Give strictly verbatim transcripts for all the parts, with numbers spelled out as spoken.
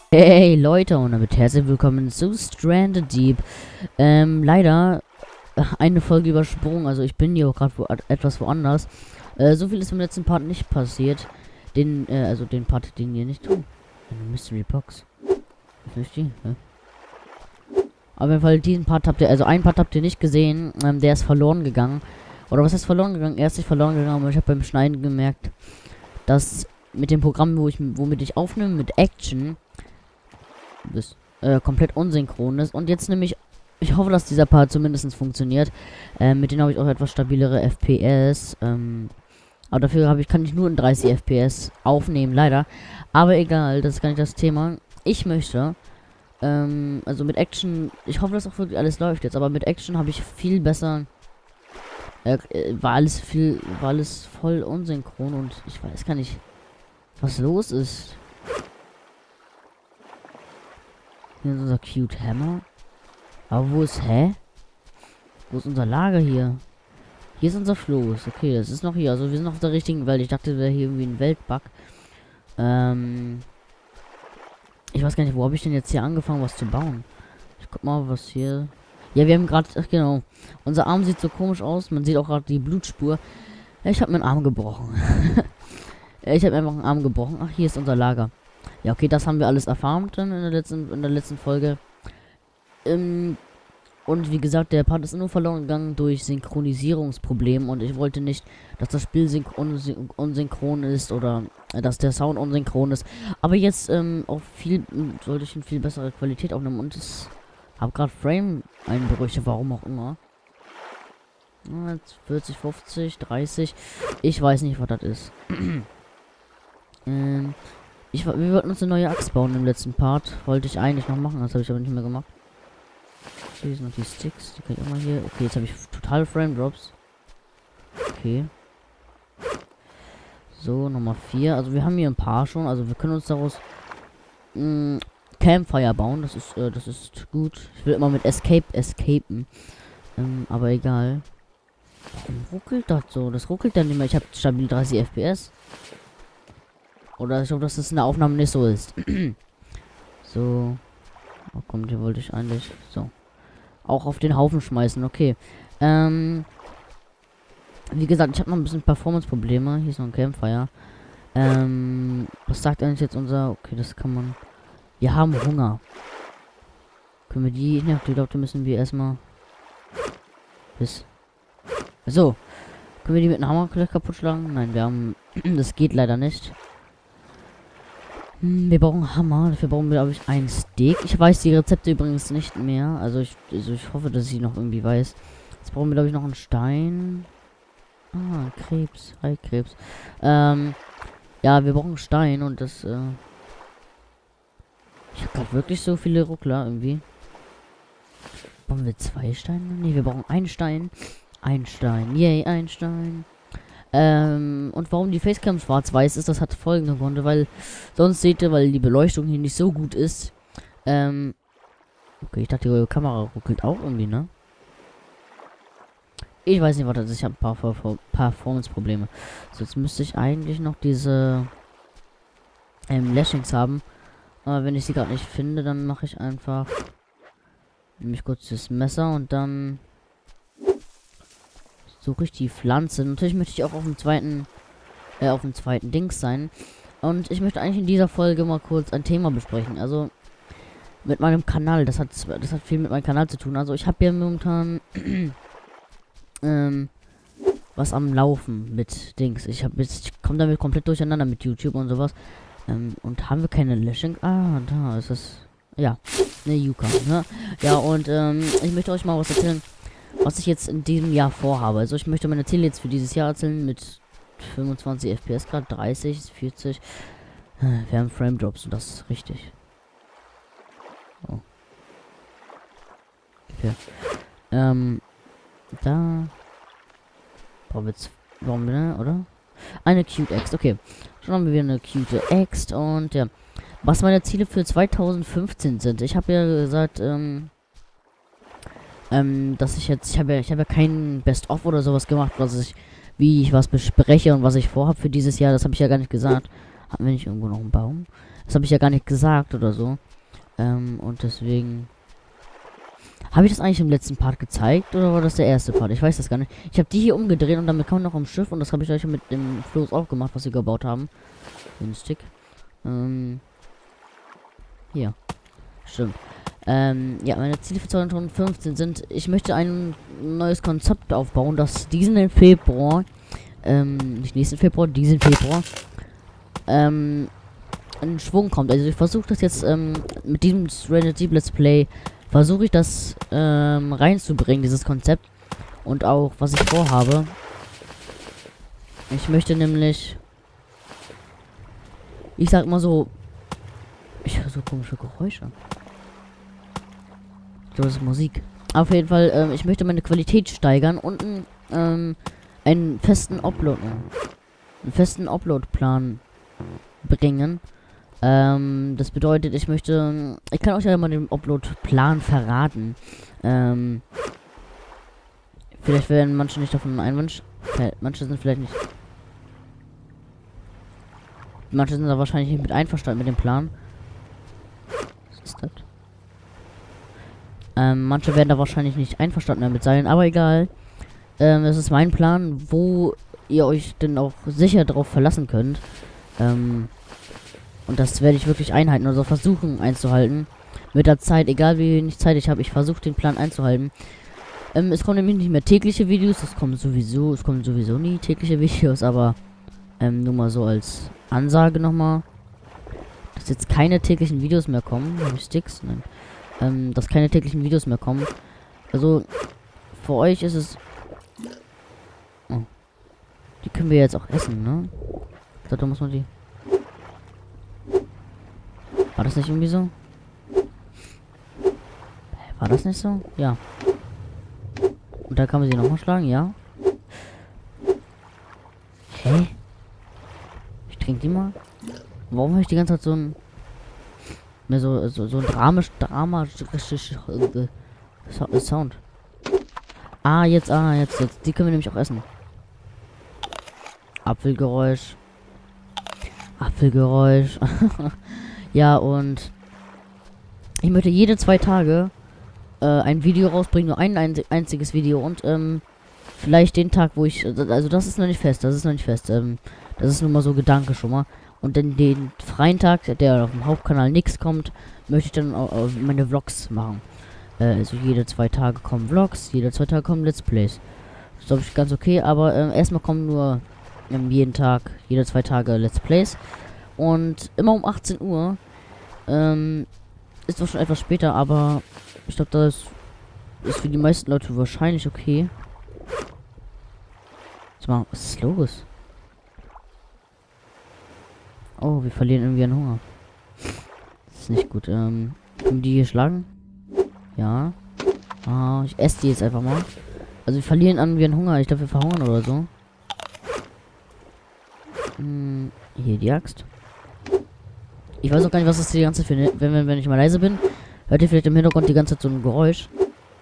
Hey Leute und damit herzlich willkommen zu Stranded Deep. Ähm, leider äh, eine Folge übersprungen, also ich bin hier auch gerade wo, etwas woanders. Äh, so viel ist im letzten Part nicht passiert. Den, äh, also den Part, den ihr nicht tun. Eine Mystery Box. Was ist die? Ja. Auf jeden Fall, diesen Part habt ihr, also einen Part habt ihr nicht gesehen, ähm, der ist verloren gegangen. Oder was ist verloren gegangen? Er ist nicht verloren gegangen, aber ich habe beim Schneiden gemerkt, dass mit dem Programm, wo ich, womit ich aufnehme, mit Action, das äh, komplett unsynchron ist. Und jetzt nämlich, ich hoffe, dass dieser Part zumindest funktioniert. Äh, mit denen habe ich auch etwas stabilere F P S. Ähm, aber dafür habe ich, kann ich nur in dreißig F P S aufnehmen, leider. Aber egal, das ist gar nicht das Thema. Ich möchte, ähm, also mit Action, ich hoffe, dass auch wirklich alles läuft jetzt, aber mit Action habe ich viel besser, äh, war alles viel, war alles voll unsynchron und ich weiß gar nicht, was los ist. Hier ist unser cute Hammer. Aber wo ist, hä? Wo ist unser Lager hier? Hier ist unser Floß. Okay, das ist noch hier. Also wir sind noch auf der richtigen Welt. Ich dachte, wäre hier irgendwie ein Weltbug. Ähm. Ich weiß gar nicht, wo habe ich denn jetzt hier angefangen, was zu bauen? Ich guck mal, was hier. Ja, wir haben gerade, ach genau. Unser Arm sieht so komisch aus. Man sieht auch gerade die Blutspur. Ich habe meinen Arm gebrochen. Ich habe einfach einen Arm gebrochen. Ach, hier ist unser Lager. Ja, okay, das haben wir alles erfarmt dann in der letzten, in der letzten Folge. Ähm, und wie gesagt, der Part ist nur verloren gegangen durch Synchronisierungsprobleme und ich wollte nicht, dass das Spiel synchron, unsynchron ist oder äh, dass der Sound unsynchron ist. Aber jetzt ähm, auch viel, sollte ich in viel bessere Qualität aufnehmen und ich habe gerade Frame-Einbrüche, warum auch immer. vierzig, fünfzig, dreißig, ich weiß nicht, was das ist. ähm, Ich, wir wollten uns eine neue Axt bauen im letzten Part. Wollte ich eigentlich noch machen, das habe ich aber nicht mehr gemacht. Hier sind noch die Sticks, die kann ich auch mal hier. Okay, jetzt habe ich total Frame Drops. Okay. So, Nummer vier. Also wir haben hier ein paar schon, also wir können uns daraus mh, Campfire bauen. Das ist, äh, das ist gut. Ich will immer mit Escape escapen. Ähm, aber egal. Warum ruckelt das so? Das ruckelt dann nicht mehr. Ich habe stabil dreißig F P S. Oder ich glaube, dass das in der Aufnahme nicht so ist. So. Oh, komm, hier wollte ich eigentlich. So. Auch auf den Haufen schmeißen, okay. Ähm. Wie gesagt, ich habe noch ein bisschen Performance-Probleme. Hier ist noch ein Campfire. Ähm. Was sagt eigentlich jetzt unser. Okay, das kann man. Wir haben Hunger. Können wir die. Ja, die Leute müssen wir erstmal. Bis. So. Können wir die mit einem Hammer vielleicht kaputt schlagen? Nein, wir haben. Das geht leider nicht. Wir brauchen Hammer. Dafür brauchen wir, glaube ich, ein Steak. Ich weiß die Rezepte übrigens nicht mehr. Also ich, also ich hoffe, dass ich sie noch irgendwie weiß. Jetzt brauchen wir, glaube ich, noch einen Stein. Ah, Krebs. Hi, Krebs. Ähm, ja, wir brauchen Stein und das, äh... Ich habe gerade wirklich so viele Ruckler irgendwie. Brauchen wir zwei Steine? Ne, wir brauchen einen Stein. Ein Stein. Yay, ein Stein. Ähm, und warum die Facecam schwarz-weiß ist, das hat folgende Gründe, weil sonst seht ihr, weil die Beleuchtung hier nicht so gut ist. Ähm, okay, ich dachte, die Kamera ruckelt auch irgendwie, ne? Ich weiß nicht, was das ist, ich habe ein paar Performance-Probleme. So, jetzt müsste ich eigentlich noch diese ähm, Lashings haben. Aber wenn ich sie gerade nicht finde, dann mache ich einfach nehme ich kurz das Messer und dann suche ich die Pflanze. Natürlich möchte ich auch auf dem zweiten, äh, auf dem zweiten Dings sein. Und ich möchte eigentlich in dieser Folge mal kurz ein Thema besprechen. Also mit meinem Kanal. Das hat, das hat viel mit meinem Kanal zu tun. Also ich habe ja momentan ähm, was am Laufen mit Dings. Ich habe jetzt, ich komme damit komplett durcheinander mit YouTube und sowas. Ähm, und haben wir keine Lashing? Ah, da ist es. Ja, eine Yuka, ne? Ja, und ähm, ich möchte euch mal was erzählen, was ich jetzt in diesem Jahr vorhabe. Also ich möchte meine Ziele jetzt für dieses Jahr erzählen mit fünfundzwanzig F P S Grad, dreißig, vierzig. Wir haben Frame Drops und das ist richtig. Oh. Okay. Ähm, da brauchen wir jetzt, brauchen wir, ne, oder? Eine Cute Axt, okay. Schon haben wir wieder eine cute Axt und ja. Was meine Ziele für zweitausendfünfzehn sind. Ich habe ja gesagt, ähm, ähm, dass ich jetzt, ich habe ja, ich habe ja kein Best-of oder sowas gemacht, was ich, wie ich was bespreche und was ich vorhabe für dieses Jahr. Das habe ich ja gar nicht gesagt. Haben wir nicht irgendwo noch einen Baum? Das habe ich ja gar nicht gesagt oder so. Ähm, und deswegen... Habe ich das eigentlich im letzten Part gezeigt oder war das der erste Part? Ich weiß das gar nicht. Ich habe die hier umgedreht und damit kam noch am Schiff und das habe ich euch mit dem Floß auch gemacht, was wir gebaut haben. Den Stick. Ähm... Hier. Stimmt. Ähm, ja, meine Ziele für zweitausendfünfzehn sind, ich möchte ein neues Konzept aufbauen, das diesen Februar, ähm, nicht nächsten Februar, diesen Februar, ähm, in Schwung kommt. Also ich versuche das jetzt, ähm, mit diesem Stranded Deep Let's Play, versuche ich das, ähm, reinzubringen, dieses Konzept. Und auch, was ich vorhabe. Ich möchte nämlich, ich sag mal so, ich höre so komische Geräusche. Ich glaube, das ist Musik. Auf jeden Fall, ähm, ich möchte meine Qualität steigern und ähm, einen festen Upload, einen festen Upload-Plan bringen. Ähm, das bedeutet, ich möchte, ich kann euch ja mal den Upload-Plan verraten. Ähm, vielleicht werden manche nicht davon einwünschen. Manche sind vielleicht nicht. Manche sind da wahrscheinlich nicht mit einverstanden mit dem Plan. Was ist das? Ähm, manche werden da wahrscheinlich nicht einverstanden damit sein, aber egal. Ähm, das ist mein Plan, wo ihr euch denn auch sicher darauf verlassen könnt. Ähm, und das werde ich wirklich einhalten, also versuchen einzuhalten. Mit der Zeit, egal wie wenig Zeit ich habe, ich versuche den Plan einzuhalten. Ähm, es kommen nämlich nicht mehr tägliche Videos, es kommen sowieso, es kommen sowieso nie tägliche Videos, aber ähm, nur mal so als Ansage nochmal. Dass jetzt keine täglichen Videos mehr kommen. Habe ich Sticks? Nein. Ähm, dass keine täglichen Videos mehr kommen. Also, für euch ist es... Oh. Die können wir jetzt auch essen, ne? Ich glaube, da muss man die... War das nicht irgendwie so? War das nicht so? Ja. Und da kann man sie nochmal schlagen, ja. Hä? Ich trinke die mal. Warum habe ich die ganze Zeit so ein... Mehr so, so, so ein Dramisch, Drama, Sound. Ah, jetzt, ah, jetzt, jetzt. Die können wir nämlich auch essen. Apfelgeräusch. Apfelgeräusch. Ja, und ich möchte jede zwei Tage äh, ein Video rausbringen, nur ein einziges Video und ähm, vielleicht den Tag, wo ich, also das ist noch nicht fest, das ist noch nicht fest, ähm, das ist nur mal so Gedanke schon mal. Und dann den freien Tag, der auf dem Hauptkanal nichts kommt, möchte ich dann auch, auch meine Vlogs machen. Äh, also jede zwei Tage kommen Vlogs, jede zwei Tage kommen Let's Plays. Das ist, glaube ich, ganz okay, aber äh, erstmal kommen nur ähm, jeden Tag, jede zwei Tage Let's Plays. Und immer um achtzehn Uhr. Ähm, ist doch schon etwas später, aber ich glaube, das ist für die meisten Leute wahrscheinlich okay. Mal, was ist los? Oh, wir verlieren irgendwie an Hunger. Das ist nicht gut. Ähm, können die hier schlagen? Ja. Ah, ich esse die jetzt einfach mal. Also wir verlieren irgendwie an Hunger. Ich glaube, wir verhungern oder so. Hm, hier die Axt. Ich weiß auch gar nicht, was das die ganze Zeit für ne, wenn, wenn, wenn ich mal leise bin. Hört ihr vielleicht im Hintergrund die ganze Zeit so ein Geräusch?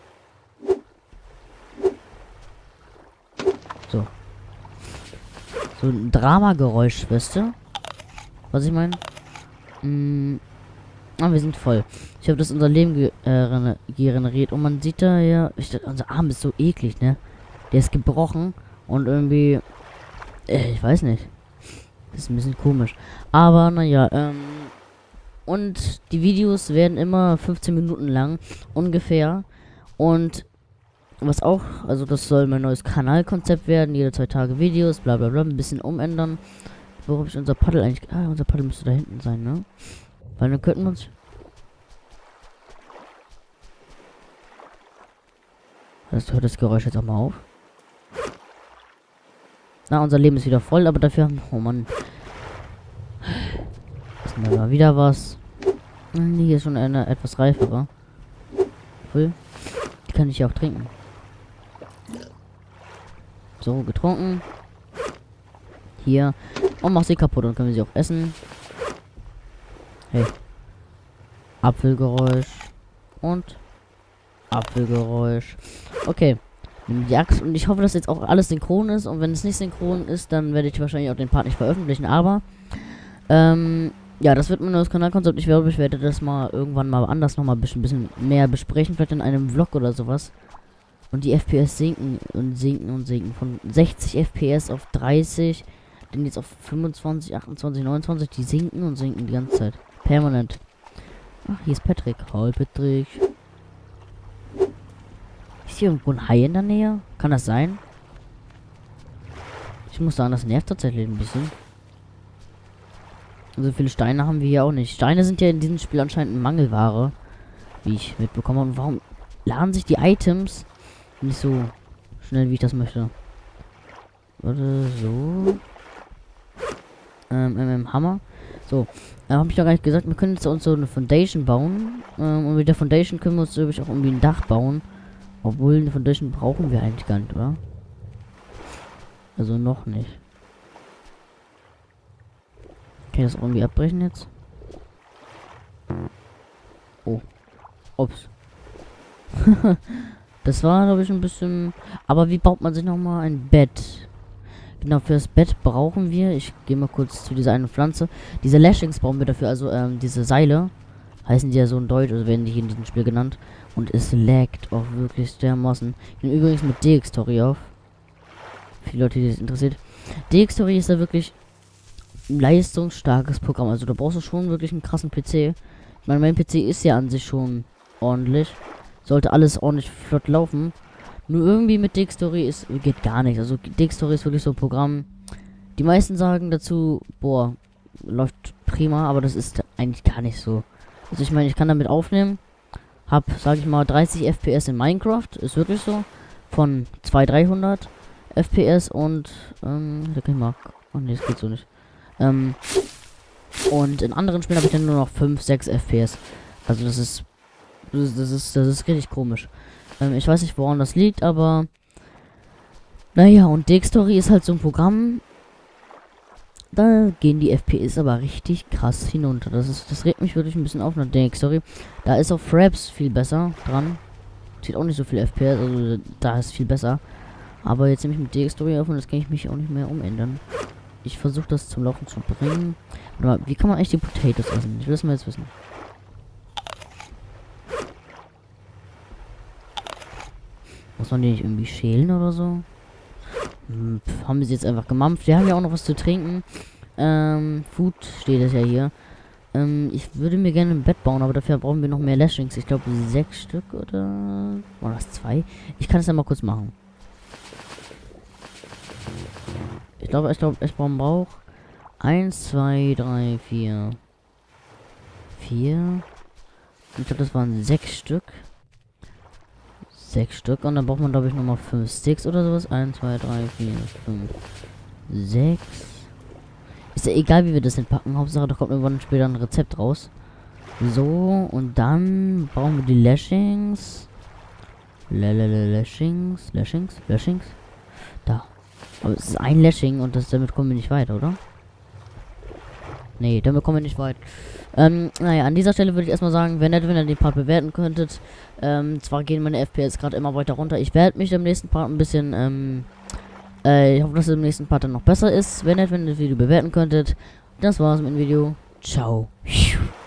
So. So ein Drama-Geräusch, weißt du? Was ich meine? Mm, ah, wir sind voll. Ich habe das unser Leben ge äh, generiert und man sieht da ja, ich, unser Arm ist so eklig, ne? Der ist gebrochen und irgendwie, äh, ich weiß nicht. Das ist ein bisschen komisch. Aber naja, ähm, und die Videos werden immer fünfzehn Minuten lang, ungefähr. Und was auch, also das soll mein neues Kanalkonzept werden, jede zwei Tage Videos, bla bla bla, ein bisschen umändern. Wo habe ich unser Paddel eigentlich? Ah, unser Paddel müsste da hinten sein, ne? Weil dann könnten wir uns... Das hört das Geräusch jetzt auch mal auf. Na, unser Leben ist wieder voll, aber dafür haben... Oh Mann. Ist mir mal wieder was. Hm, hier ist schon eine etwas reifere. Voll. Die kann ich ja auch trinken. So, getrunken. Hier. Und mach sie kaputt und können wir sie auch essen. Hey. Apfelgeräusch. Und Apfelgeräusch. Okay. Nimm die Axt und ich hoffe, dass jetzt auch alles synchron ist. Und wenn es nicht synchron ist, dann werde ich wahrscheinlich auch den Part nicht veröffentlichen. Aber ähm, ja, das wird mein neues Kanalkonzept. Ich glaube, ich werde das mal irgendwann mal anders nochmal ein bisschen, bisschen mehr besprechen. Vielleicht in einem Vlog oder sowas. Und die F P S sinken und sinken und sinken. Von sechzig F P S auf dreißig. Dann jetzt auf fünfundzwanzig, achtundzwanzig, neunundzwanzig. Die sinken und sinken die ganze Zeit. Permanent. Ach, hier ist Patrick. Hallo Patrick. Ist hier irgendwo ein Hai in der Nähe? Kann das sein? Ich muss sagen, das nervt tatsächlich ein bisschen. So viele Steine haben wir hier auch nicht. Steine sind ja in diesem Spiel anscheinend Mangelware. Wie ich mitbekommen habe. Und warum laden sich die Items nicht so schnell, wie ich das möchte? Warte, so. Ähm, ähm, Hammer. So. Äh, habe ich doch gar nicht gesagt, wir können jetzt uns so eine Foundation bauen. Ähm, und mit der Foundation können wir uns natürlich auch irgendwie ein Dach bauen. Obwohl, eine Foundation brauchen wir eigentlich gar nicht, oder? Also noch nicht. Kann ich das irgendwie abbrechen jetzt? Oh. Ups. Das war, glaube ich, ein bisschen... Aber wie baut man sich nochmal ein Bett? Genau, für das Bett brauchen wir... Ich gehe mal kurz zu dieser einen Pflanze. Diese Lashings brauchen wir dafür, also ähm, diese Seile. Heißen die ja so in Deutsch, also werden die hier in diesem Spiel genannt. Und es laggt auch wirklich dermaßen. Ich nehme übrigens mit D X-Story auf. Viele Leute, die das interessiert. D X-Story ist ja wirklich ein leistungsstarkes Programm. Also da brauchst du schon wirklich einen krassen P C. Ich meine, mein P C ist ja an sich schon ordentlich. Sollte alles ordentlich flott laufen. Nur irgendwie mit D X-Story ist geht gar nicht. Also D X-Story ist wirklich so ein Programm. Die meisten sagen dazu, boah, läuft prima, aber das ist eigentlich gar nicht so. Also ich meine, ich kann damit aufnehmen. Hab, sag ich mal, dreißig F P S in Minecraft. Ist wirklich so. Von zweihundert, dreihundert F P S und, ähm, da kann ich mal... Oh ne, das geht so nicht. Ähm, und in anderen Spielen habe ich dann nur noch fünf, sechs F P S. Also das ist... Das ist, das ist, das ist richtig komisch. Ähm, ich weiß nicht, woran das liegt, aber... Naja, und D X-Story ist halt so ein Programm... Da gehen die F P S aber richtig krass hinunter. Das ist, das regt mich wirklich ein bisschen auf nach D X-Story. Da ist auch Fraps viel besser dran. Zieht auch nicht so viel F P S, also da ist viel besser. Aber jetzt nehme ich mit D X-Story auf und das kann ich mich auch nicht mehr umändern. Ich versuche das zum Laufen zu bringen. Warte mal, wie kann man eigentlich die Potatoes essen? Ich will das mal jetzt wissen. Muss man die nicht irgendwie schälen oder so? Hm, pf, haben wir sie jetzt einfach gemampft. Wir haben ja auch noch was zu trinken. Ähm, Food steht es ja hier. Ähm, ich würde mir gerne ein Bett bauen, aber dafür brauchen wir noch mehr Lashings. Ich glaube sechs Stück oder... War das zwei? Ich kann es ja mal kurz machen. Ich glaube, ich glaube, ich brauche eins, zwei, drei, vier. Vier. Ich glaube, das waren sechs Stück. Sechs Stück. Und dann braucht man, glaube ich, nochmal fünf Sticks oder sowas. eins, zwei, drei, vier, fünf, sechs. Ist ja egal, wie wir das hinpacken. Hauptsache, da kommt irgendwann später ein Rezept raus. So, und dann brauchen wir die Lashings. Lalalala, Lashings. Lashings? Lashings? Da. Aber es ist ein Lashing und das, damit kommen wir nicht weit, oder? Nee, damit kommen wir nicht weit. Ähm, naja, an dieser Stelle würde ich erstmal sagen, wäre nett, wenn ihr den Part bewerten könntet. Ähm, zwar gehen meine F P S gerade immer weiter runter. Ich werde mich im nächsten Part ein bisschen, ähm, äh, ich hoffe, dass es im nächsten Part dann noch besser ist. Wäre nett, wenn ihr das Video bewerten könntet. Das war's mit dem Video. Ciao.